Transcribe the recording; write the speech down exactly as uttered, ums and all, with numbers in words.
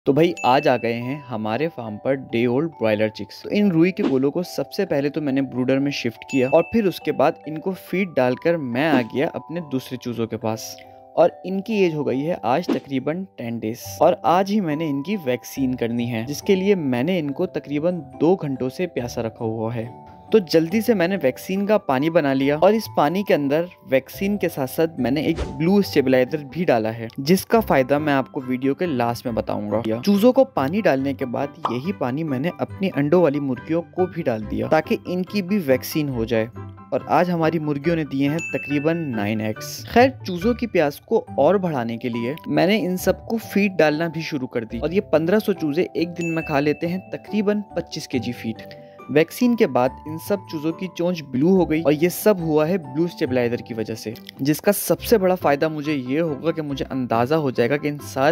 तो भाई आज आ गए हैं हमारे farm per day old broiler chicks. तो इन रुई के गोलों को सबसे पहले तो मैंने ब्रूडर में शिफ्ट किया और फिर उसके बाद इनको फीड डालकर मैं आ गया अपने दूसरे चूजों के पास। और इनकी एज हो गई है आज तकरीबन टेन डेज और आज ही मैंने इनकी वैक्सीन करनी है, जिसके लिए मैंने इनको तकरीबन दो घंटों से प्यासा रखा हुआ है। तो जल्दी से मैंने वैक्सीन का पानी बना लिया और इस पानी के अंदर वैक्सीन के साथ साथ मैंने एक ब्लू स्टेबलाइजर भी डाला है, जिसका फायदा मैं आपको वीडियो के लास्ट में बताऊंगा। चूजों को पानी डालने के बाद यही पानी मैंने अपनी अंडों वाली मुर्गियों को भी डाल दिया ताकि इनकी भी वैक्सीन हो जाए। और आज हमारी मुर्गियों ने दिए हैं तकरीबन नाइन एग्स। खैर, चूजों की प्यास को और बढ़ाने के लिए मैंने इन सबको फीड डालना भी शुरू कर दी और ये पंद्रह सौ चूजे एक दिन में खा लेते हैं तकरीबन पच्चीस केजी फीड। वैक्सीन के बाद इन सब चूजों की चोंच ब्लू हो गई और ये सब हुआ है ब्लू स्टेबलाइजर की वजह से, जिसका सबसे बड़ा फायदा मुझे ये होगा कि मुझे अंदाजा हो जाएगा कि इन सारे